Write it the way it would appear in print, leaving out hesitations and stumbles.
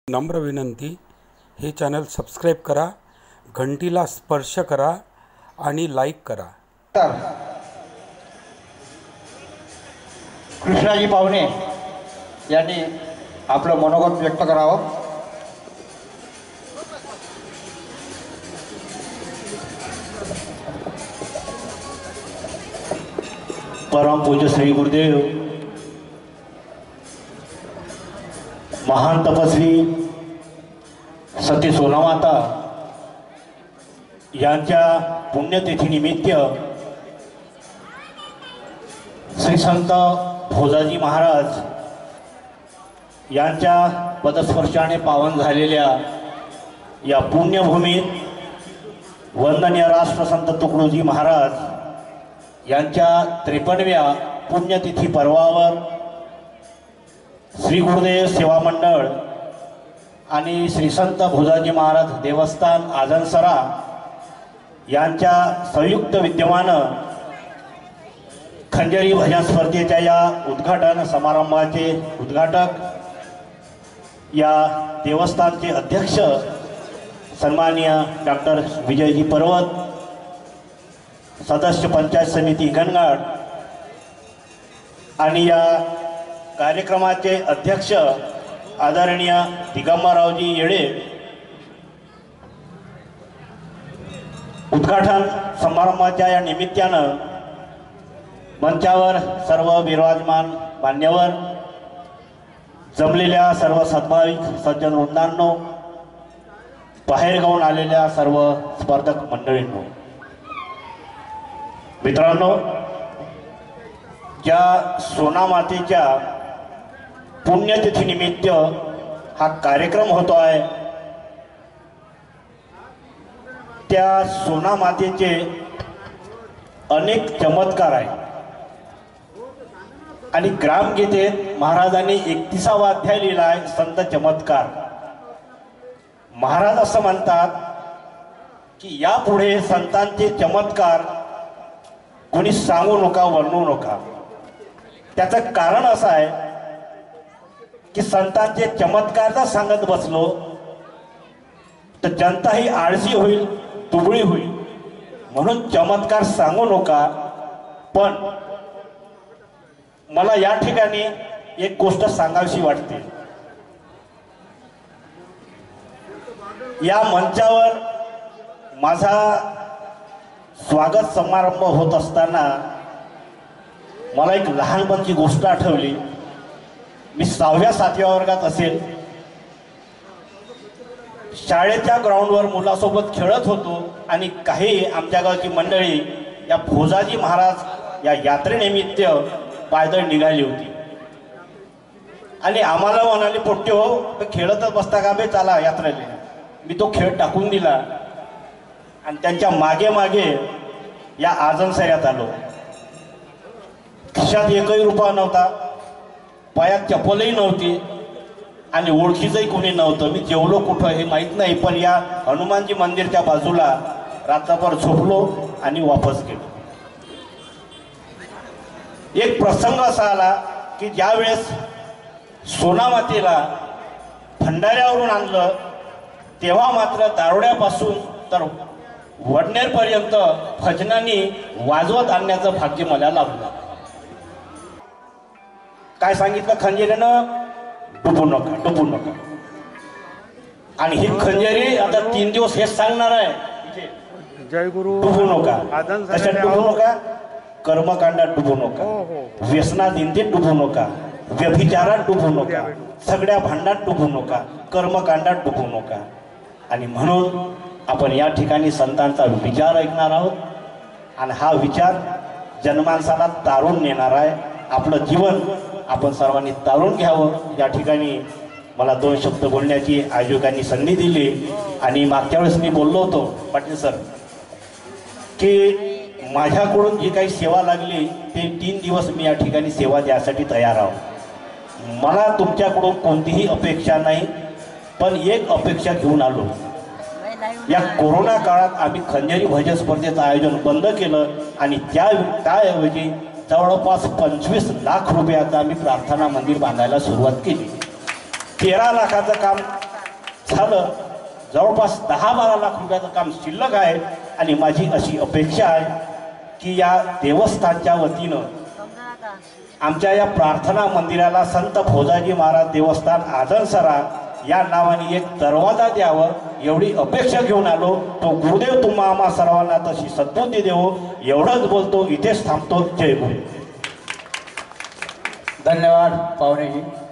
नम्र विनंती, हे चॅनल सबस्क्राईब करा, घंटीला स्पर्श करा आणि लाईक करा। कृष्णाजी पाहुणे यांनी आपलं मनोगत व्यक्त करावं। परम पूज्य श्री गुरुदेव, महान तपस्वी सती सोनामाता यांच्या पुण्यतिथीनिमित्त श्री संत भोजाजी महाराज यांच्या पदस्पर्शाने पावन झालेल्या या पुण्यभूमीत वंदनीय राष्ट्रसंत तुकडोजी महाराज यांच्या 53व्या पुण्यतिथी पर्वावर श्री गुरुदेव सेवा मंडळ आणि श्री संत भोजाजी महाराज देवस्थान आजनसरा यांच्या संयुक्त विद्यमानं खंजरी भजन स्पर्धेच्या या उद्घाटन समारंभाचे उद्घाटक या देवस्थानचे अध्यक्ष सन्माननीय डॉक्टर विजयजी पर्वत, सदस्य पंचायत समिती गणगड आणि या कार्यक्रमाचे अध्यक्ष आदरणीय दिगंबररावजी येळे, उद्घाटन समारंभाच्या या निमित्तानं मंचावर सर्व विराजमान मान्यवर, जमलेल्या सर्व सद्भाविक सज्जन वृंदांनो, बाहेरगावून आलेल्या सर्व स्पर्धक मंडळींनो, मित्रांनो, ज्या सोनामातेच्या पुण्यतिथीनिमित्त हा कार्यक्रम होतो आहे, त्या सोनामातेचे अनेक चमत्कार आहेत आणि ग्रामगीतेत महाराजांनी 31वा अध्याय लिहिला आहे, संत चमत्कार। महाराज असं म्हणतात की यापुढे संतांचे चमत्कार कोणी सांगू नका, वर्णू नका। त्याचं कारण असं आहे की संतांचे चमत्कार जर सांगत बसलो तर जनता ही आळशी होईल, दुबळी होईल, म्हणून चमत्कार सांगू नका। पण मला या ठिकाणी एक गोष्ट सांगावीशी वाटते। या मंचावर माझा स्वागत समारंभ होत असताना मला एक लहानपणची गोष्ट आठवली। मी 6व्या-7व्या वर्गात असेल, शाळेच्या ग्राउंडवर मुलासोबत खेळत होतो आणि काही आमच्या गावची मंडळी या भोजाजी महाराज या यात्रेनिमित्त पायदळ निघाली होती आणि आम्हाला म्हणाले, पोट्टे हो, खेळतच बसता का बे, चला यात्रेला। मी तो खेळ टाकून दिला आणि त्यांच्या मागे मागे या आजनसऱ्यात आलो। खिशात एकही रुपया नव्हता, पायात चप्पलही नव्हती आणि ओळखीचंही कोणी नव्हतं। मी जेवलो कुठं हे माहीत नाही, पण या हनुमानजी मंदिरच्या बाजूला रात्रभर झोपलो आणि वापस गेलो। एक प्रसंग असा आला की ज्यावेळेस सोनामातेला भंडाऱ्यावरून आणलं तेव्हा मात्र दारोड्यापासून तर वडनेरपर्यंत भजनांनी वाजवत आणण्याचं भाग्य मला लाभलं। काय सांगितलं खंजेरीनं? डुबू नका, डुबू नका। आणि ही खंजेरी आता 3 दिवस हेच सांगणार आहे, जय गुरु, डुबू नका। कशात डुबू नका? कर्मकांडात डुबू नका, व्यसनात इंदीत डुबू नका, व्यभिचारात डुबू नका, सगळ्या भांडात डुबू नका, कर्मकांडात डुबू नका। आणि म्हणून आपण या ठिकाणी संतांचा विचार ऐकणार आहोत आणि हा विचार जनमानसाला तारून नेणार आहे। आपलं जीवन आपण सर्वांनी तारून घ्यावं। या ठिकाणी मला 2 शब्द बोलण्याची आयोजकांनी संधी दिली आणि मागच्या वेळेस मी बोललो होतो पाटील सर की माझ्याकडून जी काही सेवा लागली ते 3 दिवस मी या ठिकाणी सेवा द्यासाठी तयार आहोत। मला तुमच्याकडून कोणतीही अपेक्षा नाही, पण एक अपेक्षा घेऊन आलो। या कोरोना काळात आम्ही खंजरी भजन स्पर्धेचं आयोजन बंद केलं आणि त्याऐवजी जवळपास 25 लाख रुपयाचं आम्ही प्रार्थना मंदिर बांधायला सुरुवात केली। 13 लाखाचं काम झालं जवळपास 10-12 लाख रुपयाचं काम शिल्लक आहे आणि माझी अशी अपेक्षा आहे की या देवस्थानच्या वतीनं आमच्या या प्रार्थना मंदिराला संत भोजाजी महाराज देवस्थान आदनसरा या नावाने एक दरवाजा द्यावं एवढी अपेक्षा घेऊन आलो. तो गुरुदेव तुम्हा आम्हा सर्वांना तशी सद्बुद्धी देवो. एवढंच बोलतो, इथेच थांबतो. जय गुरु. धन्यवाद पाहुणेजी.